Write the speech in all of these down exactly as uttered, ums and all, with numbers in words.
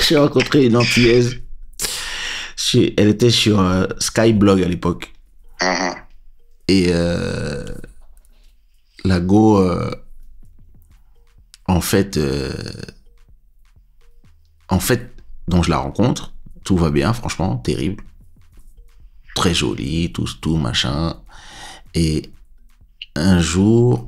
j'ai rencontré une Antillaise. Elle était sur euh, Skyblog à l'époque. Uh-huh. Et euh, la go, euh, en fait, euh, en fait, donc je la rencontre, tout va bien, franchement, terrible, très jolie, tout, tout machin. Et un jour,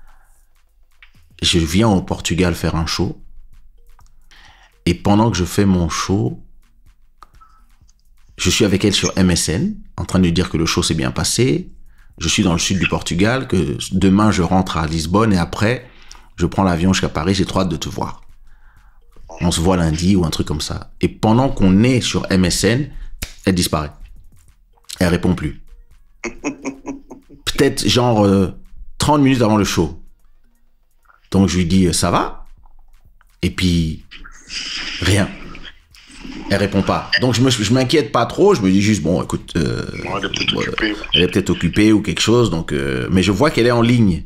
je viens au Portugal faire un show. Et pendant que je fais mon show, je suis avec elle sur M S N, en train de lui dire que le show s'est bien passé. Je suis dans le sud du Portugal, que demain je rentre à Lisbonne et après, je prends l'avion jusqu'à Paris, j'ai trop hâte de te voir. On se voit lundi ou un truc comme ça. Et pendant qu'on est sur M S N, elle disparaît. Elle répond plus. Peut-être genre euh, trente minutes avant le show. Donc je lui dis, ça va? Et puis, rien. Elle répond pas. Donc je me, je m'inquiète pas trop. Je me dis juste bon, écoute, euh, Ouais, elle est peut-être euh, occupée. elle est peut-être occupée ou quelque chose. Donc, euh, mais je vois qu'elle est en ligne.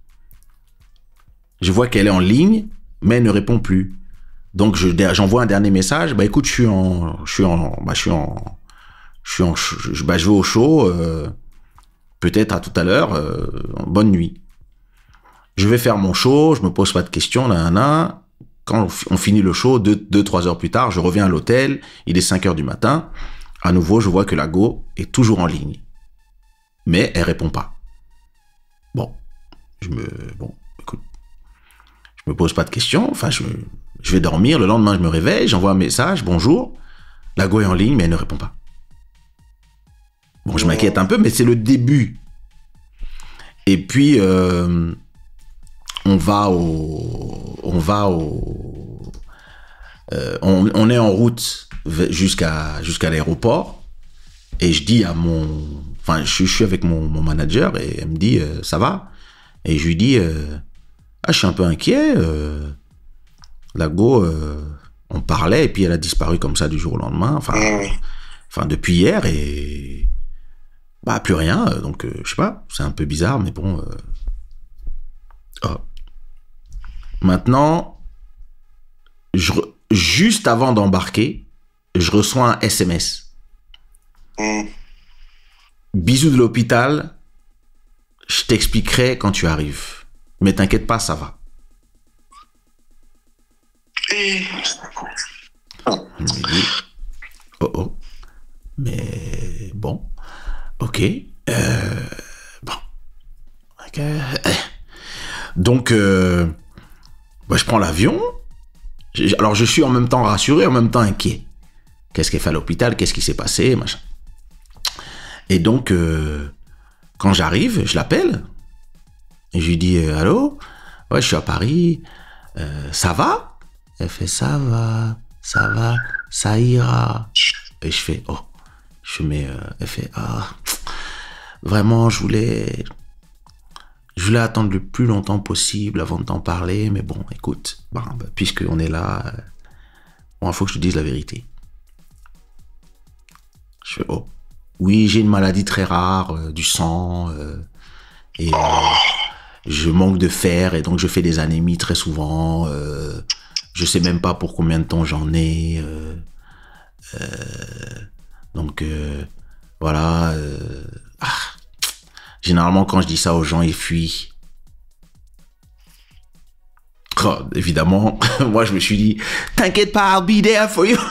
Je vois qu'elle est en ligne, mais elle ne répond plus. Donc je, j'envoie un dernier message. Bah écoute, je suis en, je suis en, bah je suis en, je suis en, je, bah je vais au show. Euh, peut-être à tout à l'heure. Euh, bonne nuit. Je vais faire mon show. Je me pose pas de questions. Là, là, là. Quand on finit le show, deux, deux, trois heures plus tard, je reviens à l'hôtel, il est cinq heures du matin. À nouveau, je vois que la go est toujours en ligne. Mais elle répond pas. Bon, je me, bon, écoute, je me pose pas de questions. Enfin, je, je vais dormir. Le lendemain, je me réveille, j'envoie un message, bonjour. La go est en ligne, mais elle ne répond pas. Bon, je m'inquiète un peu, mais c'est le début. Et puis, euh, on va au, on va au, euh, on, on est en route jusqu'à jusqu'à l'aéroport et je dis à mon, enfin je, je suis avec mon, mon manager et elle me dit euh, ça va et je lui dis euh, ah je suis un peu inquiet, euh, la go euh, on parlait et puis elle a disparu comme ça du jour au lendemain, enfin Mmh. enfin depuis hier et bah plus rien, donc euh, je sais pas, c'est un peu bizarre mais bon. Euh, oh. Maintenant, je, juste avant d'embarquer, je reçois un S M S. Mmh. Bisous de l'hôpital, je t'expliquerai quand tu arrives. Mais t'inquiète pas, ça va. Et... Je me dis, oh oh, mais bon, ok, euh, bon, ok. Donc, euh, bah, je prends l'avion. Alors, je suis en même temps rassuré, en même temps inquiet. Qu'est-ce qu'elle fait à l'hôpital? Qu'est-ce qui s'est passé? Machin. Et donc, euh, quand j'arrive, je l'appelle. Et je lui dis, euh, allô? Ouais, je suis à Paris. Euh, ça va? Elle fait, ça va, ça va, ça ira. Et je fais, oh. Je mets, euh, elle fait, ah, vraiment, je voulais... Je voulais attendre le plus longtemps possible avant de t'en parler, mais bon, écoute, bah, bah, puisqu'on est là, euh, bon, il faut que je te dise la vérité. Je fais, oh, oui, j'ai une maladie très rare, euh, du sang, euh, et euh, je manque de fer, et donc je fais des anémies très souvent, euh, je sais même pas pour combien de temps j'en ai, euh, euh, donc, euh, voilà, euh, ah. Généralement, quand je dis ça aux gens, ils fuient. Oh, évidemment, moi, je me suis dit, t'inquiète pas, I'll be there for you.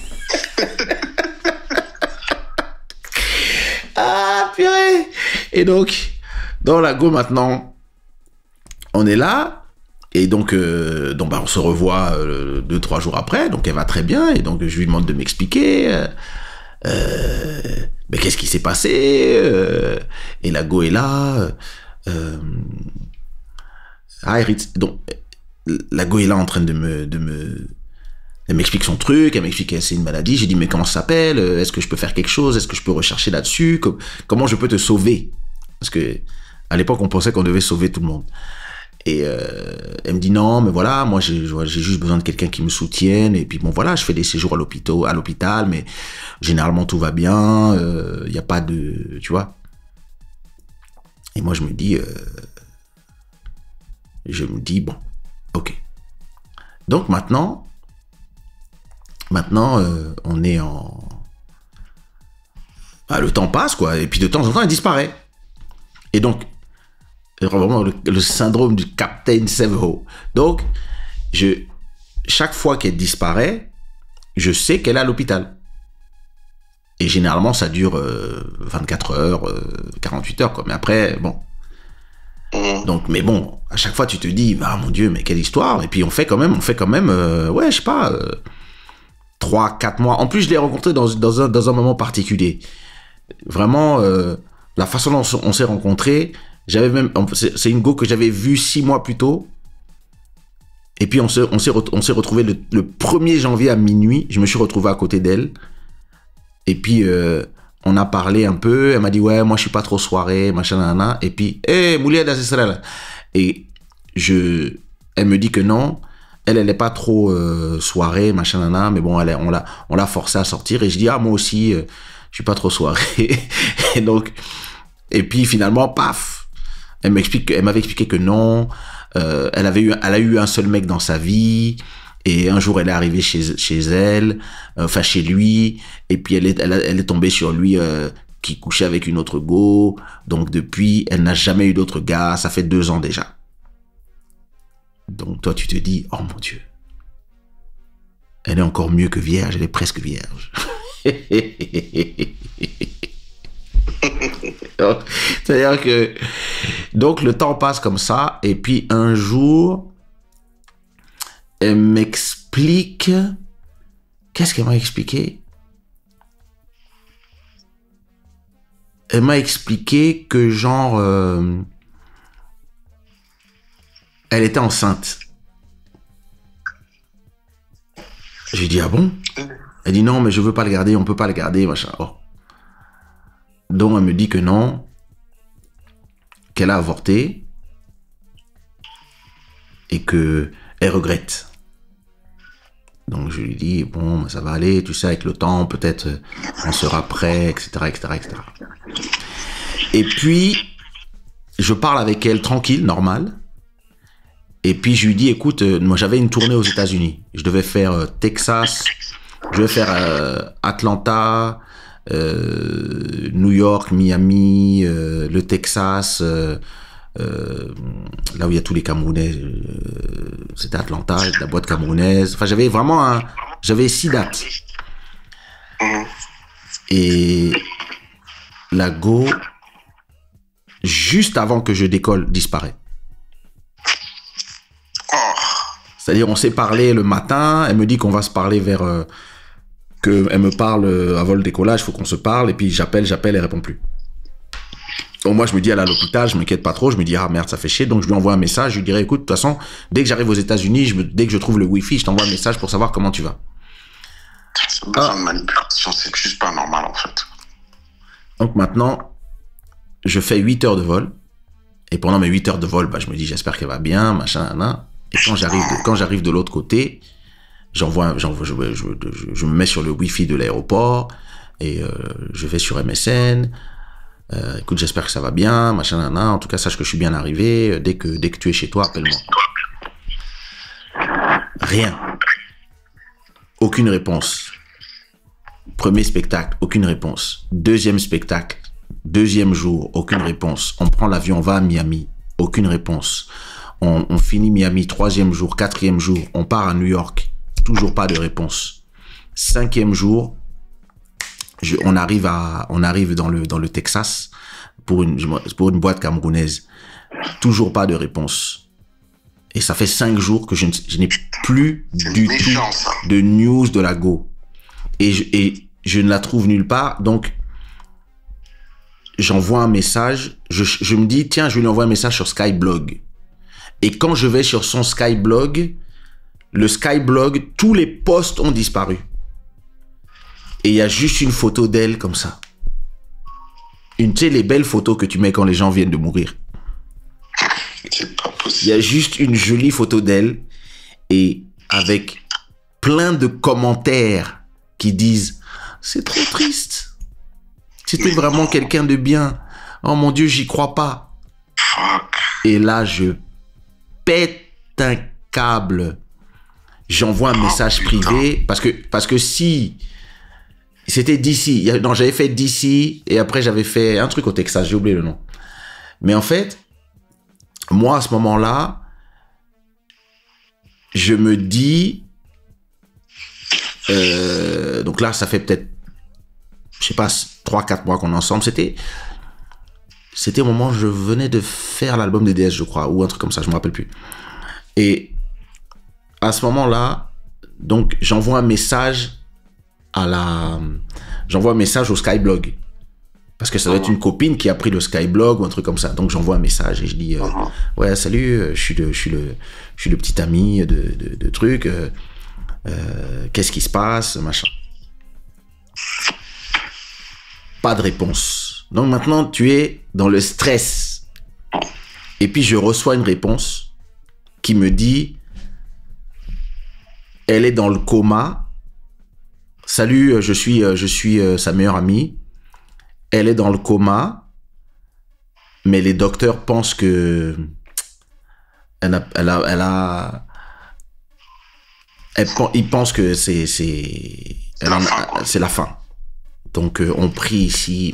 Ah, purée. Et donc, dans la go maintenant, on est là. Et donc, euh, donc bah, on se revoit euh, deux, trois jours après. Donc, elle va très bien. Et donc, je lui demande de m'expliquer. Euh, euh, mais qu'est-ce qui s'est passé? euh, Et la go est là. Euh, ah, donc, la go est là en train de me... De me elle m'explique son truc, elle m'explique que c'est une maladie. J'ai dit, mais comment ça s'appelle? Est-ce que je peux faire quelque chose? Est-ce que je peux rechercher là-dessus? Comment je peux te sauver? Parce que à l'époque, on pensait qu'on devait sauver tout le monde. Et euh, elle me dit, non, mais voilà, moi, j'ai, j'ai juste besoin de quelqu'un qui me soutienne. Et puis, bon, voilà, je fais des séjours à l'hôpital, à l'hôpital, mais généralement, tout va bien. Il euh, n'y a pas de... Tu vois? Et moi, je me dis... Euh, je me dis, bon, ok. Donc, maintenant... Maintenant, euh, on est en... Ah, le temps passe, quoi. Et puis, de temps en temps, elle disparaît. Et donc, vraiment, le, le syndrome du Captain Seveho. Donc, je, chaque fois qu'elle disparaît, je sais qu'elle est à l'hôpital. Et généralement, ça dure euh, vingt-quatre heures, euh, quarante-huit heures, quoi. Mais après, bon. Donc, mais bon, à chaque fois, tu te dis, ah mon Dieu, mais quelle histoire. Et puis, on fait quand même, on fait quand même, euh, ouais, je sais pas, euh, trois, quatre mois. En plus, je l'ai rencontré dans, dans, un, dans un moment particulier. Vraiment, euh, la façon dont on s'est rencontrés, j'avais même, c'est une go que j'avais vue six mois plus tôt. Et puis, on s'est on s'est on s'est retrouvé le, le premier janvier à minuit. Je me suis retrouvé à côté d'elle. Et puis, euh, on a parlé un peu. Elle m'a dit, ouais, moi, je suis pas trop soirée, machin, nanana. Et puis, hé, hey, Moulia, c'est ça, là. Et je, elle me dit que non. Elle, elle n'est pas trop euh, soirée, machin, nanana. Mais bon, elle, on l'a, on l'a forcée à sortir. Et je dis, ah, moi aussi, euh, je suis pas trop soirée. Et donc, et puis, finalement, paf. Elle m'explique, elle m'avait expliqué que non. Euh, elle avait eu, elle a eu un seul mec dans sa vie. Et un jour, elle est arrivée chez, chez elle, euh, enfin chez lui, et puis elle est, elle, elle est tombée sur lui euh, qui couchait avec une autre go. Donc depuis, elle n'a jamais eu d'autre gars. Ça fait deux ans déjà. Donc toi, tu te dis, oh mon Dieu, elle est encore mieux que vierge. Elle est presque vierge. C'est-à-dire que donc le temps passe comme ça, et puis un jour, elle m'explique... Qu'est-ce qu'elle m'a expliqué? Elle m'a expliqué que genre... Euh, elle était enceinte. J'ai dit, ah bon? Elle dit, non, mais je veux pas le garder, on peut pas le garder, machin. Oh. Donc, elle me dit que non, qu'elle a avorté et que elle regrette. Donc je lui dis, bon, ça va aller, tu sais, avec le temps, peut-être on sera prêt, et cetera, et cetera, et cetera. Et puis, je parle avec elle tranquille, normal. Et puis je lui dis, écoute, euh, moi j'avais une tournée aux États-Unis. Je devais faire euh, Texas, je devais faire euh, Atlanta, euh, New York, Miami, euh, le Texas... Euh, Euh, là où il y a tous les Camerounais, euh, c'était Atlanta, la boîte camerounaise. Enfin, j'avais vraiment un, j'avais six dates. Et la go, juste avant que je décolle, disparaît. C'est-à-dire, on s'est parlé le matin. Elle me dit qu'on va se parler vers, euh, que elle me parle avant le décollage. Il faut qu'on se parle. Et puis j'appelle, j'appelle, elle répond plus. Donc moi, je me dis, elle est à l'hôpital, je m'inquiète pas trop. Je me dis, ah merde, ça fait chier. Donc je lui envoie un message. Je lui dirai, écoute, de toute façon, dès que j'arrive aux États-Unis, je me, dès que je trouve le Wi-Fi, je t'envoie un message pour savoir comment tu vas. C'est besoin ah. de manipulation, c'est juste pas normal en fait. Donc maintenant, je fais huit heures de vol. Et pendant mes huit heures de vol, bah, je me dis, j'espère qu'elle va bien, machin, nan. Et quand j'arrive de, quand j'arrive de l'autre côté, j'envoie, j'envoie, je, je, je, je me mets sur le Wi-Fi de l'aéroport et euh, je vais sur M S N. Euh, écoute, j'espère que ça va bien, machin, nan. En tout cas, sache que je suis bien arrivé. Dès que, dès que tu es chez toi, appelle-moi. Rien. Aucune réponse. Premier spectacle, aucune réponse. Deuxième spectacle, deuxième jour, aucune réponse. On prend l'avion, on va à Miami, aucune réponse. On, on finit Miami, troisième jour, quatrième jour, on part à New York, toujours pas de réponse. Cinquième jour, je, on arrive à, on arrive dans le dans le Texas pour une pour une boîte camerounaise, toujours pas de réponse. Et ça fait cinq jours que je, ne, je n'ai plus du méchant, tout ça. de news de la go. Et je, et je ne la trouve nulle part. Donc, j'envoie un message. Je, je me dis, tiens, je vais lui envoyer un message sur Skyblog. Et quand je vais sur son Skyblog, le Skyblog, tous les posts ont disparu. Et il y a juste une photo d'elle comme ça. Une, tu sais, les belles photos que tu mets quand les gens viennent de mourir. C'est pas possible. Il y a juste une jolie photo d'elle et avec plein de commentaires qui disent « C'est trop triste. C'était vraiment quelqu'un de bien. Oh mon Dieu, j'y crois pas. » Fuck. Et là, je pète un câble. j'envoie un message privé, parce que, parce que si, c'était D C, non, j'avais fait D C, et après j'avais fait un truc au Texas, j'ai oublié le nom. Mais en fait, moi, à ce moment-là, je me dis, euh, donc là, ça fait peut-être, je sais pas, trois quatre mois qu'on est ensemble, c'était, c'était au moment où je venais de faire l'album de D S, je crois, ou un truc comme ça, je me rappelle plus. Et à ce moment-là, donc, j'envoie un message à la, j'envoie un message au Skyblog. Parce que ça doit être une copine qui a pris le Skyblog ou un truc comme ça. Donc, j'envoie un message et je dis, euh, ouais, salut, je suis le, je suis le, je suis le petit ami de, de, de trucs, euh, euh, qu'est-ce qui se passe, machin. Pas de réponse. Donc, maintenant, tu es dans le stress. Et puis, je reçois une réponse qui me dit, elle est dans le coma. Salut, je suis, je suis euh, sa meilleure amie. Elle est dans le coma, mais les docteurs pensent que elle a, elle a, elle a, elle, ils pensent que c'est, c'est, elle en a, c'est la fin. Donc euh, on prie ici.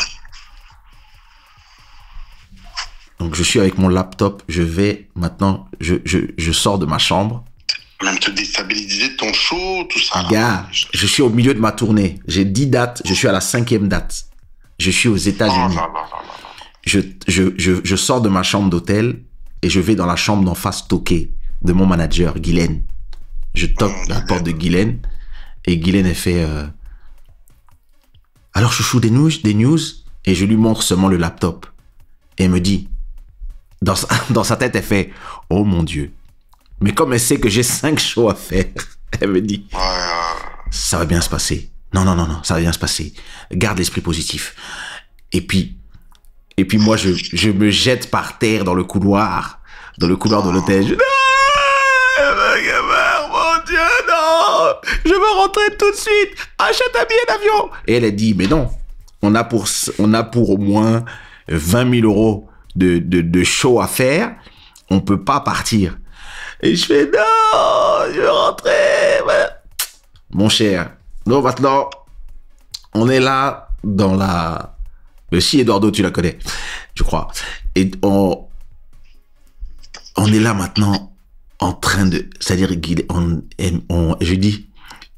Donc je suis avec mon laptop, je vais maintenant, je, je, je sors de ma chambre. Même te déstabiliser de ton show, tout ça. Gars, je suis au milieu de ma tournée. J'ai dix dates, je suis à la cinquième date. Je suis aux États-Unis. Oh, je, je, je, je sors de ma chambre d'hôtel et je vais dans la chambre d'en face toquer de mon manager, Guylaine. Je toque oh, la porte de Guylaine et Guylaine, elle fait euh, alors chouchou, des news, des news, et je lui montre seulement le laptop. Et elle me dit, dans sa, dans sa tête, elle fait oh mon Dieu. Mais comme elle sait que j'ai cinq shows à faire, elle me dit ça va bien se passer. Non, non, non, non, ça va bien se passer. Garde l'esprit positif. Et puis, et puis moi, je, je me jette par terre dans le couloir, dans le couloir de l'hôtel. Je, non, mon Dieu, non, je veux rentrer tout de suite. Achète un billet d'avion. Et elle a dit, mais non, on a pour, on a pour au moins vingt mille euros de, de, de show à faire. On peut pas partir. Et je fais, non, je veux rentrer. Voilà. Mon cher. Donc maintenant, on est là dans la... Le Si Eduardo, tu la connais, je crois. Et on, on est là maintenant en train de... C'est-à-dire, on, on, je dis,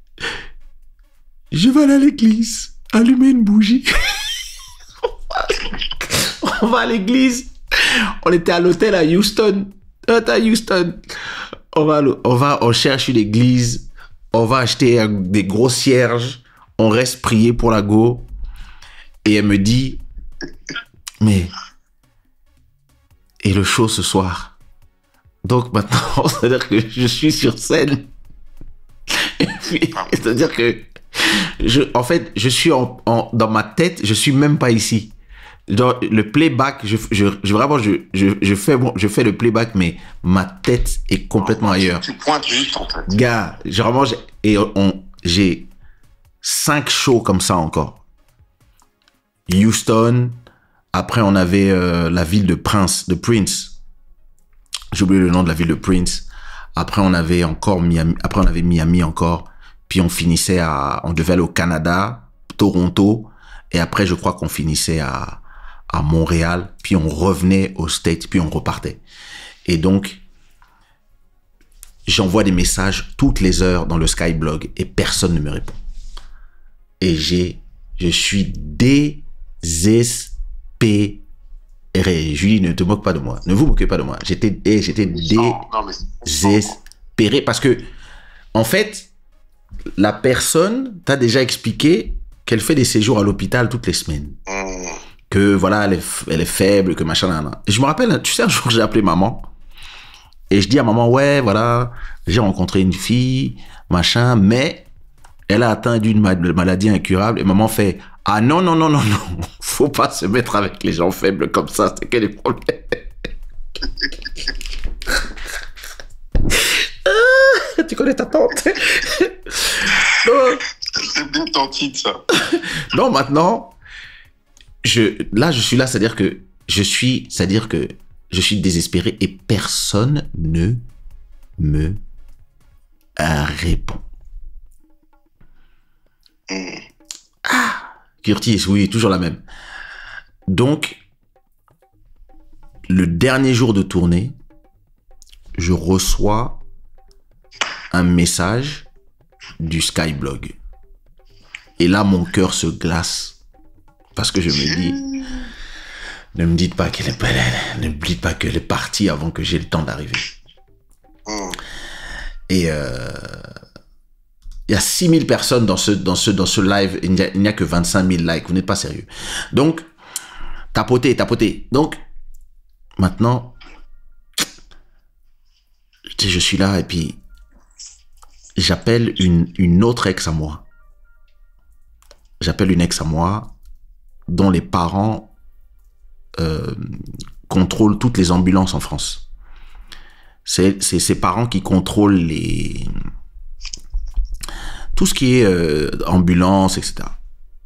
je vais aller à l'église, allumer une bougie. On va à l'église. On était à l'hôtel à Houston. À Houston. On va, on va, on cherche une église. On va acheter des gros cierges. On reste prier pour la go. Et elle me dit, mais, et le show ce soir? Donc maintenant, c'est-à-dire que je suis sur scène. Et puis, c'est-à-dire que, je, en fait, je suis en, en, dans ma tête, je suis même pas ici. Dans le playback, je, je, je vraiment, je, je, je fais, je fais le playback, mais ma tête est complètement ailleurs. Tu pointes juste en fait. Gars, j'ai vraiment, et on, j'ai cinq shows comme ça encore. Houston, après on avait euh, la ville de Prince, de Prince. J'ai oublié le nom de la ville de Prince. Après on avait encore Miami, après on avait Miami encore. Puis on finissait à, on devait aller au Canada, Toronto, et après je crois qu'on finissait à à Montréal, puis on revenait aux States, puis on repartait. Et donc, j'envoie des messages toutes les heures dans le Skyblog et personne ne me répond. Et j'ai, je suis désespéré. Julie, ne te moque pas de moi. Ne vous moquez pas de moi. J'étais, j'étais désespéré parce que, en fait, la personne t'a déjà expliqué qu'elle fait des séjours à l'hôpital toutes les semaines. Que voilà, elle est, elle est faible, que machin, nan, nan. Et je me rappelle, tu sais, un jour, j'ai appelé maman. Et je dis à maman, ouais, voilà, j'ai rencontré une fille, machin, mais elle a atteint d'une maladie incurable. Et maman fait, ah non, non, non, non, non, faut pas se mettre avec les gens faibles comme ça, c'est quel est le problème? Ah, tu connais ta tante? C'est bien tenté, ça. Non, maintenant... Je, là, je suis là, c'est-à-dire que je suis, c'est-à-dire que je suis désespéré et personne ne me euh, répond. Mm. Ah, Curtis, oui, toujours la même. Donc, le dernier jour de tournée, je reçois un message du Skyblog. Et là, mon cœur se glace. Parce que je me dis, ne me dites pas qu'elle est pas, ne me dites pas qu'elle est partie avant que j'ai le temps d'arriver. Mm. Et euh, il y a six mille personnes dans ce, dans ce, dans ce live. Il n'y a, il n'y a que vingt-cinq mille likes. Vous n'êtes pas sérieux. Donc, tapotez, tapotez. Donc, maintenant, je suis là et puis j'appelle une, une autre ex à moi. J'appelle une ex à moi dont les parents euh, contrôlent toutes les ambulances en France. C'est ses parents qui contrôlent les... tout ce qui est euh, ambulance, et cetera.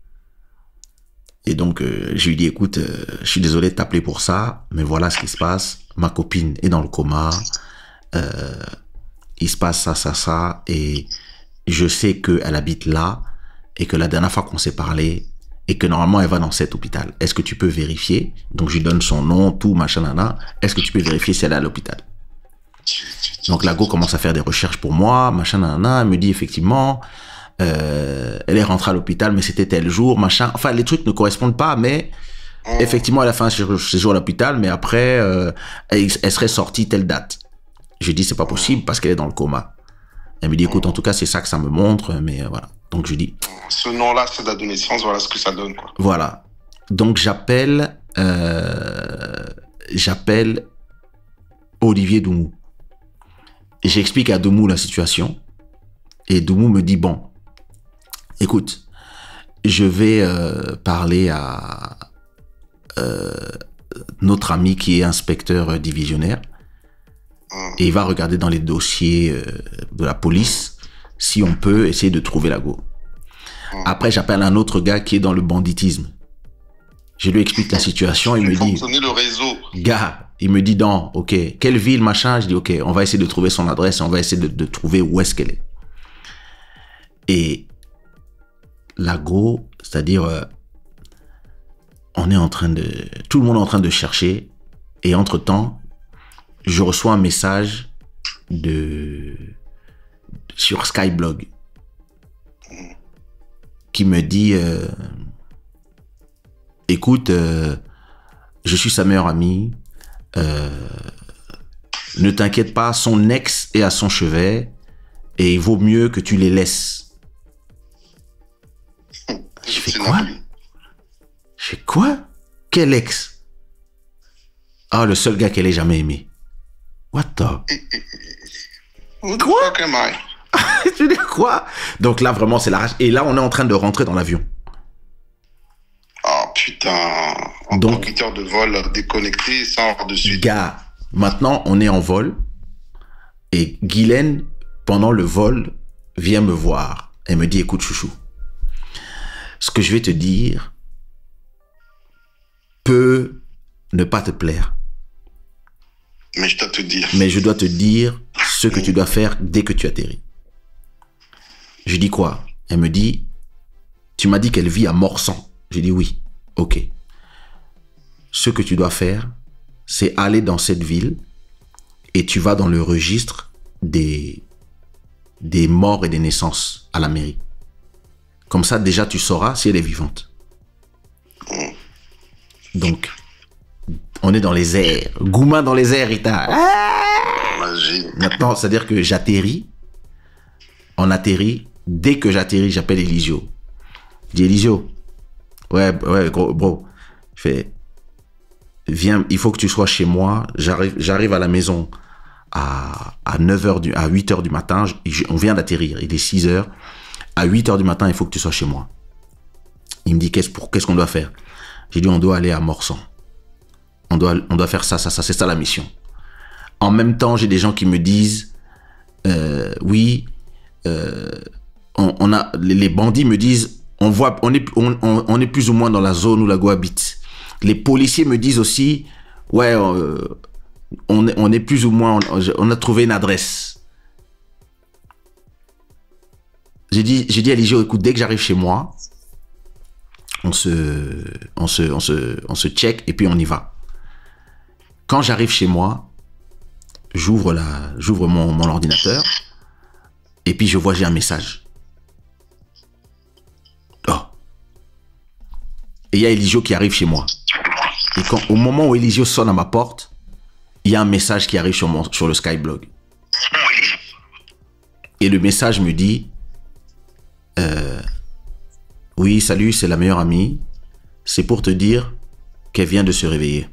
Et donc, euh, je lui dis, écoute, euh, je suis désolé de t'appeler pour ça, mais voilà ce qui se passe. Ma copine est dans le coma. Euh, il se passe ça, ça, ça. Et je sais qu'elle habite là et que la dernière fois qu'on s'est parlé et que normalement, elle va dans cet hôpital. Est-ce que tu peux vérifier? Donc, je lui donne son nom, tout, machin, nana. Est-ce que tu peux vérifier si elle est à l'hôpital? Donc, la go commence à faire des recherches pour moi, machin, nana. Elle me dit, effectivement... Euh, elle est rentrée à l'hôpital, mais c'était tel jour, machin. Enfin, les trucs ne correspondent pas, mais mmh. effectivement, elle a fait un séjour à l'hôpital, mais après, euh, elle, elle serait sortie telle date. J'ai dit, c'est pas possible parce qu'elle est dans le coma. Elle me dit, écoute, en tout cas, c'est ça que ça me montre, mais euh, voilà. Donc, je dis. Ce nom-là, c'est date de naissance, voilà ce que ça donne, quoi. Voilà. Donc, j'appelle, euh, j'appelle Olivier Doumou. Et j'explique à Doumou la situation. Et Doumou me dit, bon, écoute, je vais euh, parler à euh, notre ami qui est inspecteur divisionnaire et il va regarder dans les dossiers euh, de la police si on peut essayer de trouver la go. Après, j'appelle un autre gars qui est dans le banditisme. Je lui explique la situation, il me dit... le réseau. Gars, il me dit, non, ok, quelle ville, machin? Je dis, ok, on va essayer de trouver son adresse, on va essayer de, de trouver où est-ce qu'elle est. Et la go, c'est-à-dire, euh, on est en train de... Tout le monde est en train de chercher. Et entre-temps, je reçois un message de... sur Skyblog qui me dit euh, écoute, euh, je suis sa meilleure amie. Euh, ne t'inquiète pas, son ex est à son chevet et il vaut mieux que tu les laisses. Je fais quoi? Je fais quoi? Quel ex? Ah, le seul gars qu'elle ait jamais aimé. What the? Quoi? Tu dis quoi? Donc là, vraiment, c'est la rage. Et là, on est en train de rentrer dans l'avion. Oh putain. En Donc, huit heures de vol déconnecté, ça de suite. Gars, maintenant, on est en vol. Et Guylaine, pendant le vol, vient me voir. Elle me dit, écoute, chouchou, ce que je vais te dire peut ne pas te plaire. Mais je dois te dire. Mais je dois te dire ce que tu dois faire dès que tu atterris. Je dis quoi? Elle me dit, tu m'as dit qu'elle vit à Morsan. Je dis oui. Ok. Ce que tu dois faire, c'est aller dans cette ville et tu vas dans le registre des, des morts et des naissances à la mairie. Comme ça, déjà, tu sauras si elle est vivante. Donc, on est dans les airs. Gouma dans les airs, Rita. Ah Maintenant, c'est-à-dire que j'atterris. On atterrit. Dès que j'atterris, j'appelle Elisio. Je dis, Elisio. Ouais, ouais, gros, bro. Je fais, viens, il faut que tu sois chez moi. J'arrive, j'arrive à la maison à, à neuf heures du, à huit heures du matin. Je, on vient d'atterrir. Il est six heures. À huit heures du matin, il faut que tu sois chez moi. Il me dit, qu'est-ce pour, qu'est-ce qu'on doit faire? J'ai dit, on doit aller à Morsan. On doit, on doit faire ça, ça, ça. C'est ça la mission. En même temps, j'ai des gens qui me disent, euh, oui, euh, on, on a, les, les bandits me disent, on voit, on est, on, on, on est plus ou moins dans la zone où la go habite. Les policiers me disent aussi, ouais, euh, on, est, on est plus ou moins, on, on a trouvé une adresse. J'ai dit, j'ai dit à Eligio, écoute, dès que j'arrive chez moi, on se, on se, on se, on se check et puis on y va. Quand j'arrive chez moi, j'ouvre la, j'ouvre mon, mon ordinateur et puis je vois j'ai un message. Oh. Et il y a Eligio qui arrive chez moi. Et quand, au moment où Eligio sonne à ma porte, il y a un message qui arrive sur, mon, sur le Skyblog. Et le message me dit euh, oui, salut, c'est la meilleure amie. C'est pour te dire qu'elle vient de se réveiller.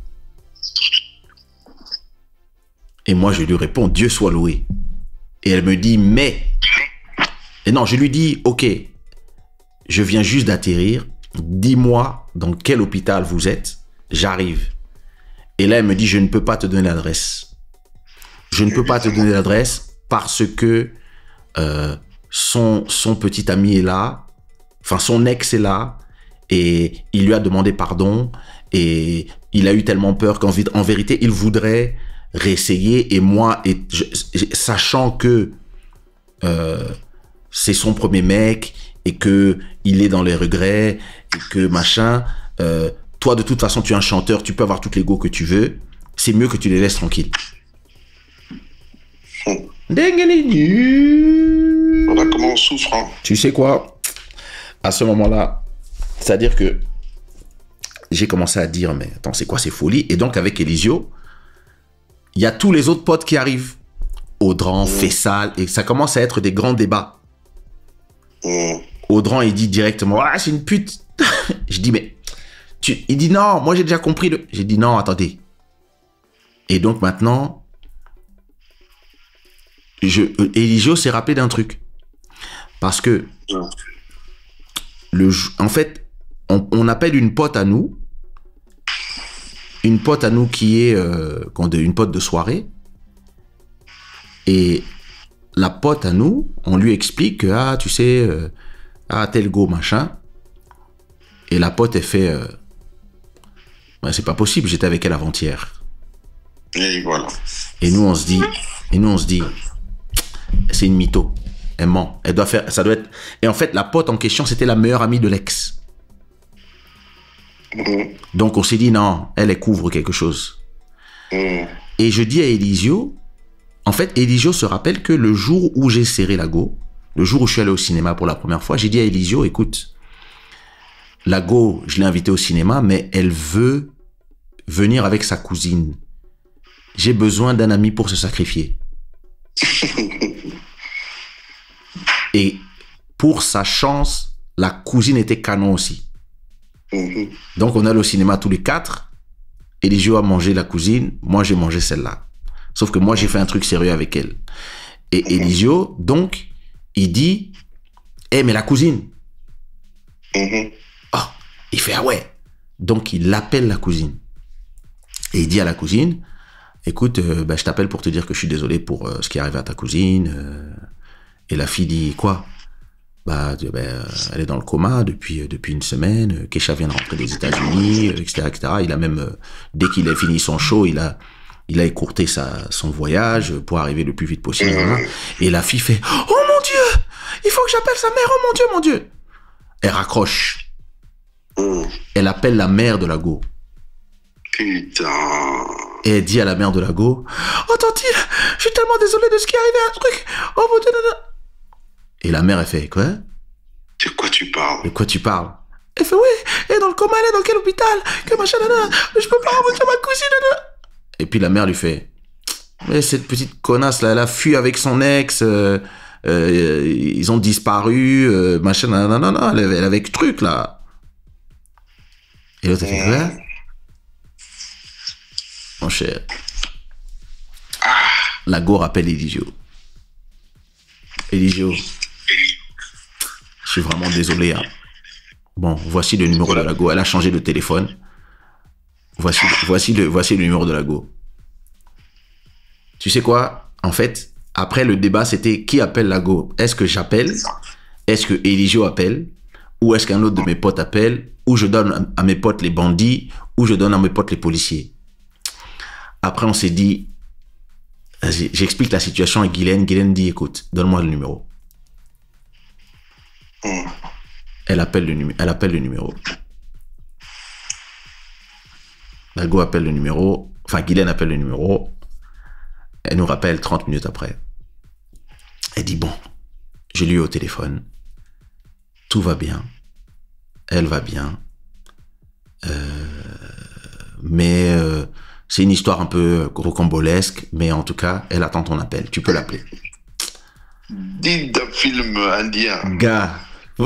Et moi, je lui réponds, Dieu soit loué. Et elle me dit, mais... Et non, je lui dis, ok, je viens juste d'atterrir. Dis-moi dans quel hôpital vous êtes. J'arrive. Et là, elle me dit, je ne peux pas te donner l'adresse. Je ne peux pas te donner l'adresse parce que euh, son, son petit ami est là. Enfin, son ex est là. Et il lui a demandé pardon. Et il a eu tellement peur qu'en en vérité, il voudrait réessayer. Et moi, et je, sachant que euh, c'est son premier mec et que il est dans les regrets et que machin... Euh, toi, de toute façon, tu es un chanteur, tu peux avoir toutes les go que tu veux. C'est mieux que tu les laisses tranquilles. Hmm. Voilà comment on souffre. Hein. Tu sais quoi? À ce moment-là, c'est-à-dire que j'ai commencé à dire, mais attends, c'est quoi ces folies? Et donc, avec Elisio, il y a tous les autres potes qui arrivent. Audran, mmh. Fessal, et ça commence à être des grands débats. Mmh. Audran, il dit directement, ah, c'est une pute. Je dis, mais... Tu... Il dit, non, moi j'ai déjà compris. Le... J'ai dit, non, attendez. Et donc maintenant, je... Eligio s'est rappelé d'un truc. Parce que, mmh. le... en fait, on, on appelle une pote à nous, une pote à nous qui est euh, une pote de soirée, et la pote à nous, on lui explique que, ah, tu sais, euh, ah, tel go, machin, et la pote, elle fait, euh, ben, c'est pas possible, j'étais avec elle avant-hier. Et voilà. Et nous, on se dit, et nous, on se dit, c'est une mytho, elle ment, elle doit faire, ça doit être, et en fait, la pote en question, c'était la meilleure amie de l'ex. Mmh. Donc, on s'est dit, non, elle, elle couvre quelque chose. Mmh. Et je dis à Elisio, en fait, Elisio se rappelle que le jour où j'ai serré la go, le jour où je suis allé au cinéma pour la première fois, j'ai dit à Elisio, écoute, la go, je l'ai invitée au cinéma, mais elle veut venir avec sa cousine. J'ai besoin d'un ami pour se sacrifier. Et pour sa chance, la cousine était canon aussi. Mm-hmm. Donc, on allait au cinéma tous les quatre. Elisio a mangé la cousine. Moi, j'ai mangé celle-là. Sauf que moi, j'ai fait un truc sérieux avec elle. Et mm-hmm. Elisio, donc, il dit, hé, hey, mais la cousine. Mm-hmm. Oh, il fait, ah ouais. Donc, il appelle la cousine. Et il dit à la cousine, écoute, euh, bah, je t'appelle pour te dire que je suis désolé pour euh, ce qui est arrivé à ta cousine. Euh, et la fille dit, quoi? Bah, ben, elle est dans le coma depuis, depuis une semaine. Kesha vient de rentrer des États-Unis, et cetera, et cetera. Il a même, euh, dès qu'il a fini son show, il a, il a écourté sa, son voyage pour arriver le plus vite possible. Mmh. Voilà. Et la fille fait, oh mon Dieu, il faut que j'appelle sa mère, oh mon Dieu, mon Dieu. Elle raccroche. Mmh. Elle appelle la mère de la go. Putain. Et elle dit à la mère de la go, oh Tantine, je suis tellement désolé de ce qui est arrivé à un truc. Oh mon Dieu, non, non. Et la mère, elle fait, quoi? De quoi tu parles? De quoi tu parles? Elle fait, oui, elle est dans le coma, elle est dans quel hôpital? Que machin, nanana, je peux pas remonter ma cousine, nanana. Et puis la mère lui fait, mais cette petite connasse là, elle a fui avec son ex, euh, euh, ils ont disparu, euh, machin, nanana, non, elle avait, elle avait ce truc là. Et l'autre, elle fait, quoi? Mon cher. La go rappelle Eligio. Eligio. Je suis vraiment désolé. Hein. Bon, voici le numéro de la go. Elle a changé de téléphone. Voici, voici, le, voici le numéro de la go. Tu sais quoi? En fait, après le débat, c'était qui appelle la go? Est-ce que j'appelle? Est-ce que Eligio appelle? Ou est-ce qu'un autre de mes potes appelle? Ou je donne à mes potes les bandits? Ou je donne à mes potes les policiers? Après, on s'est dit, j'explique la situation à Guylaine. Guylaine dit, écoute, donne-moi le numéro. Mm. Elle appelle le, numé- elle appelle le numéro. La go appelle le numéro. Enfin, Guylaine appelle le numéro. Elle nous rappelle trente minutes après. Elle dit, bon, j'ai lu au téléphone. Tout va bien. Elle va bien. Euh, mais euh, c'est une histoire un peu rocambolesque. Mais en tout cas, elle attend ton appel. Tu peux l'appeler. Dit d'un film indien. Gars,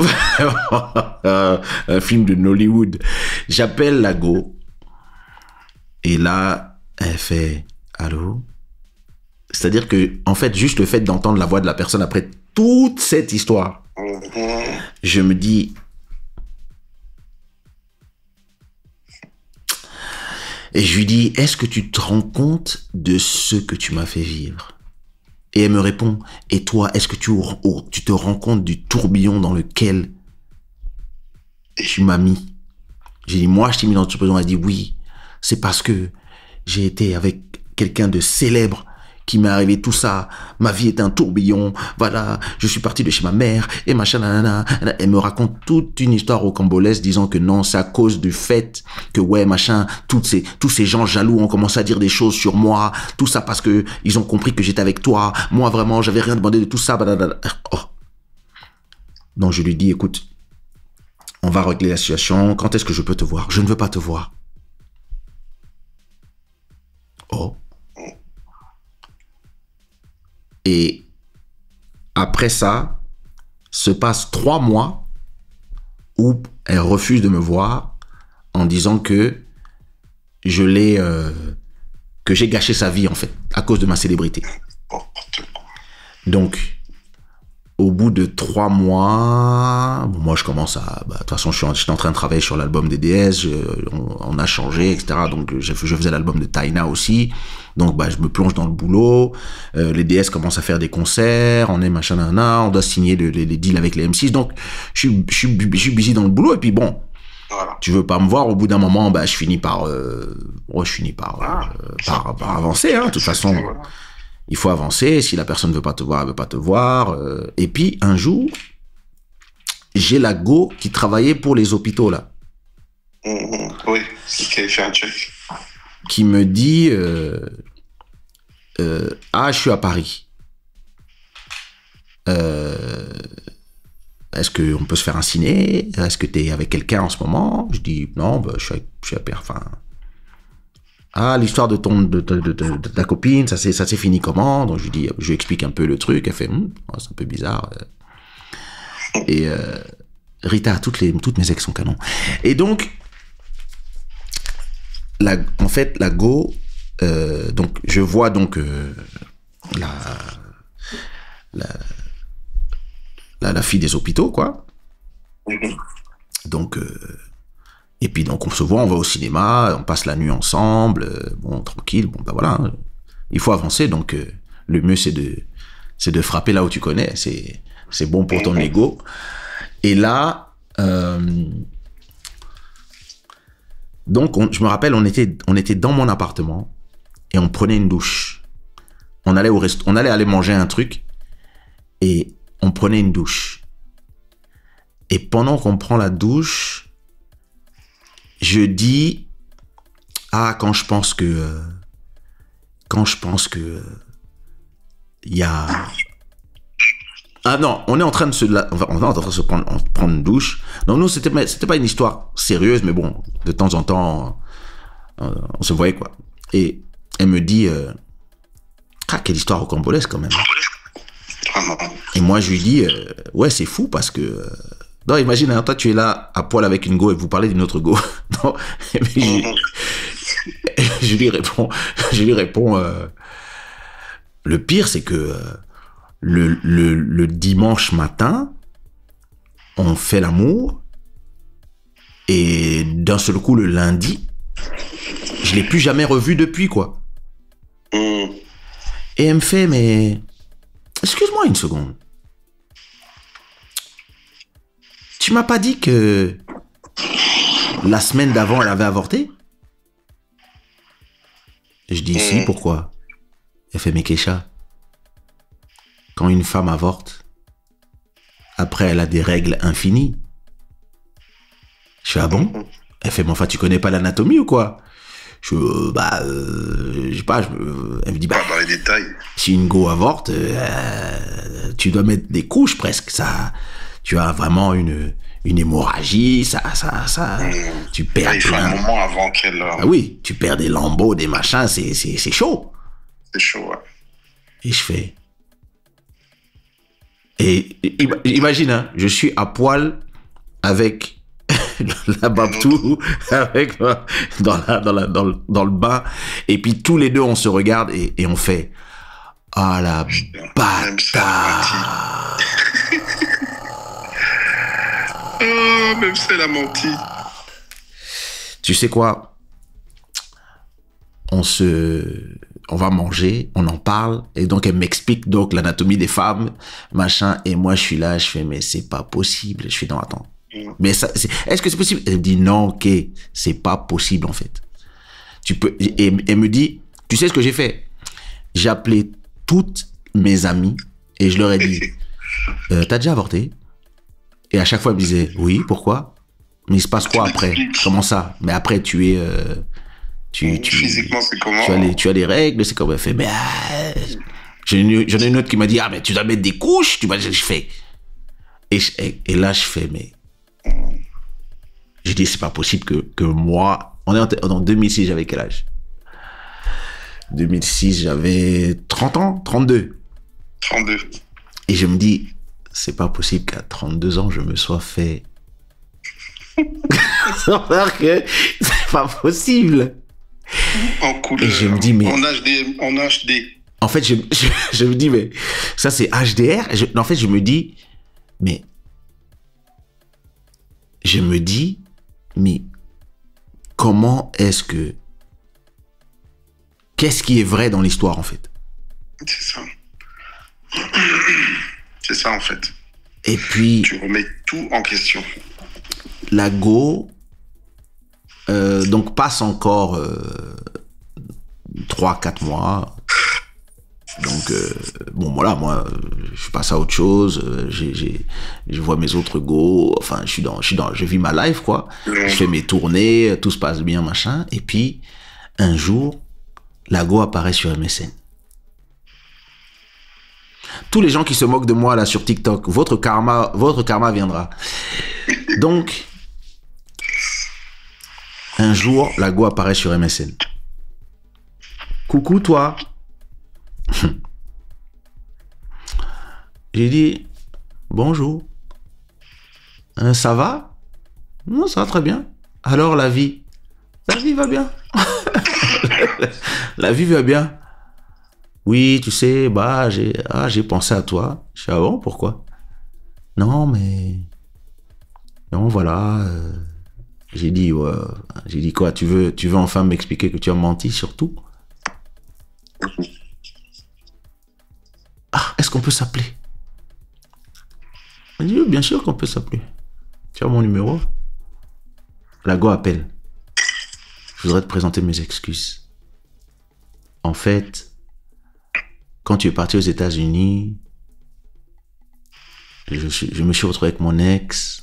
un film de Nollywood. J'appelle la go. Et là, elle fait allô. C'est-à-dire que, en fait, juste le fait d'entendre la voix de la personne après toute cette histoire, Mm-hmm. je me dis. Et je lui dis, est-ce que tu te rends compte de ce que tu m'as fait vivre? Et elle me répond, et toi, est-ce que tu, oh, tu te rends compte du tourbillon dans lequel tu m'as mis? J'ai dit, moi, je t'ai mis dans ce tourbillon. Elle dit, oui, c'est parce que j'ai été avec quelqu'un de célèbre qui m'est arrivé tout ça. Ma vie est un tourbillon. Voilà, je suis parti de chez ma mère et machin, nanana. Elle me raconte toute une histoire rocambolesque disant que non, c'est à cause du fait que ouais, machin, toutes ces, tous ces gens jaloux ont commencé à dire des choses sur moi. Tout ça parce que ils ont compris que j'étais avec toi. Moi, vraiment, j'avais rien demandé de tout ça. Blablabla. Oh. Donc, je lui dis, écoute, on va régler la situation. Quand est-ce que je peux te voir? Je ne veux pas te voir. Oh. Et après ça, se passe trois mois où elle refuse de me voir en disant que je l'ai, euh, que j'ai gâché sa vie en fait à cause de ma célébrité. Donc, au bout de trois mois, bon, moi je commence à, bah, de toute façon je suis en, j'étais en train de travailler sur l'album des D S, je, on, on a changé, et cetera. Donc je, je faisais l'album de Taina aussi. Donc bah, je me plonge dans le boulot, euh, les D S commencent à faire des concerts, on est machin nana, on doit signer les, les, les deals avec les M six, donc je suis, je, suis, je suis busy dans le boulot, et puis bon, voilà. Tu veux pas me voir, au bout d'un moment, bah, je finis par, euh, ouais, je finis par, ah, euh, par, par avancer, hein, de toute façon, voilà. Il faut avancer, si la personne veut pas te voir, elle veut pas te voir, euh, et puis un jour, j'ai la go qui travaillait pour les hôpitaux, là. Mmh, oui, qui a fait un check. Qui me dit euh, euh, ah, je suis à Paris. Euh, est-ce qu'on peut se faire un ciné? Est-ce que tu es avec quelqu'un en ce moment? Je dis non, bah, je suis, avec, je suis à Paris. Enfin, ah, l'histoire de, ton, de, de, de, de, de ta copine, ça s'est, ça s'est fini comment? Donc je lui dis, je lui explique un peu le truc. Elle fait hm, c'est un peu bizarre. Et euh, Rita, toutes, les, toutes mes ex sont canons. Et donc, La, en fait, la go, euh, donc je vois donc euh, la, la, la la fille des hôpitaux, quoi. Donc euh, et puis donc on se voit, on va au cinéma, on passe la nuit ensemble, euh, bon tranquille, bon ben voilà, hein. Il faut avancer, donc euh, le mieux c'est de c'est de frapper là où tu connais, c'est c'est bon pour ton ego. Et là. Euh, Donc, on, je me rappelle, on était, on était dans mon appartement et on prenait une douche. On allait au rest- on allait aller manger un truc et on prenait une douche. Et pendant qu'on prend la douche, je dis, ah, quand je pense que, euh, quand je pense que, il euh, y a, ah non, on est en train de se, on est en train de se prendre, prendre une douche. Donc nous, c'était, c'était pas une histoire sérieuse, mais bon, de temps en temps, on, on se voyait quoi. Et elle me dit, euh, ah, quelle histoire rocambolesque quand même. Et moi, je lui dis, euh, ouais, c'est fou parce que, euh, non, imagine, hein, toi, tu es là à poil avec une go et vous parlez d'une autre go. Non, mais je, je lui réponds, je lui réponds, euh, le pire, c'est que. Euh, Le, le, le dimanche matin, on fait l'amour et d'un seul coup, le lundi, je l'ai plus jamais revu depuis, quoi. Mm. Et elle me fait, mais excuse-moi une seconde. Tu m'as pas dit que la semaine d'avant, elle avait avorté? Je dis, mm. si, pourquoi? Elle fait, mais Keisha, quand une femme avorte, Après, elle a des règles infinies. Je fais, ah bon? Elle fait, mais enfin, tu connais pas l'anatomie ou quoi? Je euh, bah, euh, je sais pas, je, euh, elle me dit, bah, Pas dans les détails. si une go avorte, euh, tu dois mettre des couches presque, ça, tu as vraiment une, une hémorragie, ça, ça, ça, Mmh. tu perds Là, il faut plein- un moment avant qu'elle... euh, Ah oui, tu perds des lambeaux, des machins, c'est, c'est, c'est chaud. C'est chaud, ouais. Et je fais, et, et ima- imagine, hein, je suis à poil avec la Babtou, avec moi, dans, la, dans, la, dans, le, dans le bain, et puis tous les deux on se regarde et, et on fait ah la Même ça, bâtard. Oh, même si elle a menti. Tu sais quoi, on se on va manger, on en parle, et donc elle m'explique donc l'anatomie des femmes, machin, et moi je suis là, je fais mais c'est pas possible, je fais non attends. Mais ça, c'est- est-ce que c'est possible? Elle me dit non, ok, c'est pas possible en fait. Tu peux. Et elle me dit, tu sais ce que j'ai fait? J'ai appelé toutes mes amies et je leur ai dit, euh, t'as déjà avorté? Et à chaque fois, elle me disait, oui, pourquoi? Mais il se passe quoi après? Comment ça? Mais après, tu es, euh, tu, tu, Physiquement, c'est comment? tu as les, tu as les règles, c'est comme elle fait. Mais ah, j'en ai une- j'en ai une autre qui m'a dit, ah mais tu dois mettre des couches. Tu vas, je fais. Et, je- et, et là, je fais, mais j'ai dit, c'est pas possible que, que moi... On est en, en deux mille six, j'avais quel âge? deux mille six, j'avais trente ans, trente-deux. trente-deux. Et je me dis, c'est pas possible qu'à trente-deux ans, je me sois fait... Sans faire que c'est pas possible. En couleur. Et je me dis, mais- En H D. En H D. En fait, je, je, je me dis, mais ça, c'est H D R. Je- en fait, je me dis, mais... Je me dis, mais comment est-ce que... Qu'est-ce qui est vrai dans l'histoire, en fait? C'est ça. C'est ça, en fait. Et puis, Tu remets tout en question. la go, euh, donc passe encore euh, trois quatre mois. Donc, euh, bon, voilà, moi, euh, je passe à autre chose. euh, j'ai, j'ai, je vois mes autres go. Enfin, je suis dans, je suis dans, je vis ma life, quoi. Je fais mes tournées, tout se passe bien, machin. Et puis, un jour, la go apparaît sur M S N. Tous les gens qui se moquent de moi là sur TikTok, votre karma, votre karma viendra. Donc, un jour, la go apparaît sur M S N. Coucou toi. J'ai dit bonjour. Euh, ça va? Non, ça va très bien. Alors la vie? La vie va bien. La vie va bien. Oui, tu sais, bah, j'ai ah, j'ai pensé à toi. Je suis ah bon, pourquoi? Non, mais... Non, voilà. euh, J'ai dit, ouais, j'ai dit quoi? Tu veux, tu veux enfin m'expliquer que tu as menti sur tout? Ah, est-ce qu'on peut s'appeler? Elle dit, oui, bien sûr qu'on peut s'appeler. Tu as mon numéro? La go appelle. Je voudrais te présenter mes excuses. En fait, quand tu es parti aux États-Unis, je, suis- je me suis retrouvé avec mon ex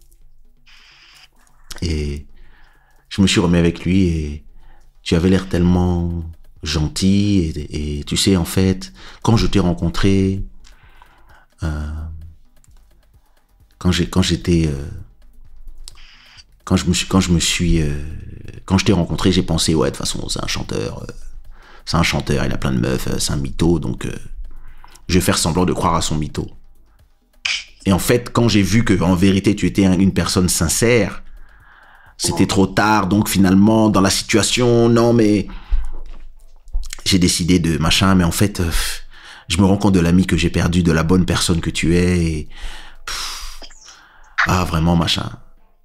et je me suis remis avec lui et tu avais l'air tellement gentil et, et tu sais, en fait, quand je t'ai rencontré, euh, quand j'ai, quand j'étais, euh, quand je me suis, quand je me suis, euh, quand je t'ai rencontré, j'ai pensé, ouais, de toute façon, c'est un chanteur, euh, c'est un chanteur, il a plein de meufs, euh, c'est un mytho, donc euh, je vais faire semblant de croire à son mytho. Et en fait, quand j'ai vu que en vérité tu étais un- une personne sincère, c'était trop tard, donc finalement, dans la situation, non mais j'ai décidé de machin, mais en fait, euh, je me rends compte de l'ami que j'ai perdu, de la bonne personne que tu es, et pff, ah vraiment machin.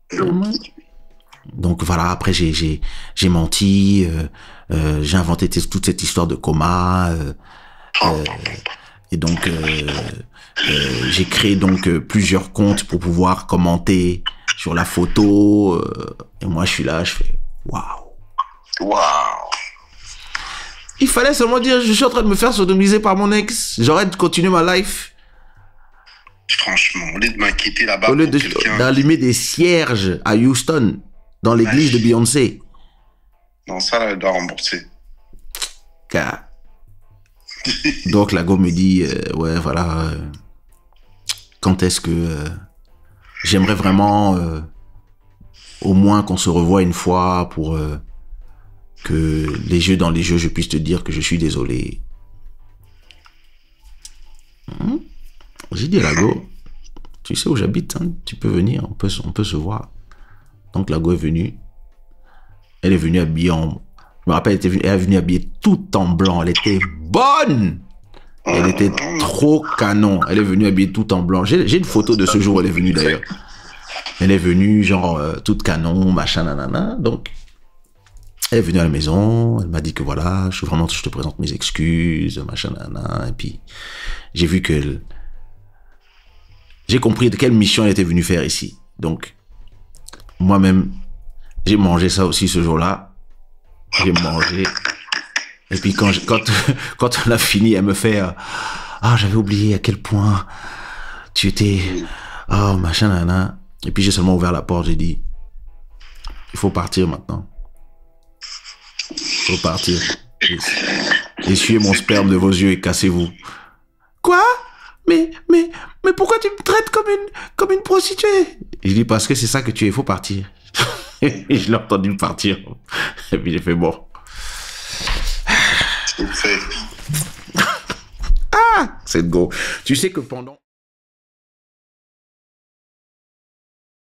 Donc voilà, après j'ai j'ai j'ai menti, euh, euh, j'ai inventé t- toute cette histoire de coma, euh, euh, et donc euh, euh, j'ai créé donc euh, plusieurs comptes pour pouvoir commenter sur la photo, euh, et moi je suis là, je fais waouh. Waouh. Il fallait seulement dire je suis en train de me faire sodomiser par mon ex, j'aurais continué ma life. Franchement, au lieu de m'inquiéter là-bas Au lieu pour de- quelqu'un... d'allumer des cierges à Houston, dans l'église de Beyoncé. Non, ça, là, elle doit rembourser. Car- Donc la go me dit, euh, ouais, voilà, euh, quand est-ce que euh, j'aimerais vraiment euh, au moins qu'on se revoie une fois pour euh, que les yeux dans les yeux, je puisse te dire que je suis désolé. Hmm. J'ai dit à la go, tu sais où j'habite, hein, tu peux venir, on peut, on peut se voir. Donc la go est venue. Elle est venue habillée en... Je me rappelle, elle, était venue, elle est venue habillée tout en blanc. Elle était bonne. Elle était trop canon. Elle est venue habillée tout en blanc. J'ai j'ai une photo de ce jour où elle est venue d'ailleurs. Elle est venue genre euh, toute canon, machin, nanana. Donc, elle est venue à la maison. Elle m'a dit que voilà, je, vraiment, je te présente mes excuses, machin, nanana. Et puis, j'ai vu que... J'ai compris de quelle mission elle était venue faire ici. Donc, moi-même, j'ai mangé ça aussi ce jour-là. J'ai mangé. Et puis quand, je, quand, quand on a fini, elle me fait euh, ah, j'avais oublié à quel point tu étais... Oh, machin, nana. Et puis j'ai seulement ouvert la porte, j'ai dit il faut partir maintenant. Il faut partir. Essuyez mon sperme de vos yeux et cassez-vous. Quoi? Mais, mais, mais pourquoi tu me traites comme une, comme une prostituée? Je dis parce que c'est ça que tu es, il faut partir. Et je l'ai entendu partir. Et puis j'ai fait bon. C'est fait. Ah, c'est go. Tu sais que pendant...